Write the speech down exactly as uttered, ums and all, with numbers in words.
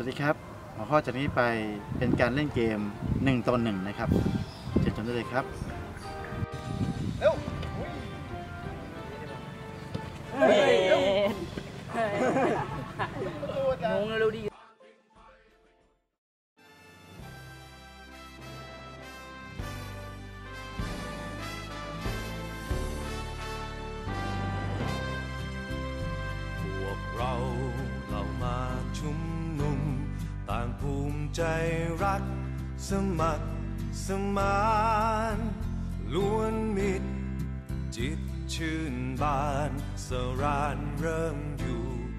ดีครับหัวข้อจากนี้ไปเป็นการเล่นเกมหนึ่งต่อหนึ่งนะครับเชิญชมได้เลยครับเร็วเฮ้ยงงเร็วดิเราเหล่ามาชุมนุมต่างภูมิใจรักสมัครสมานล้วนมิตรจิตชื่นบานสรานเริ่มอยู่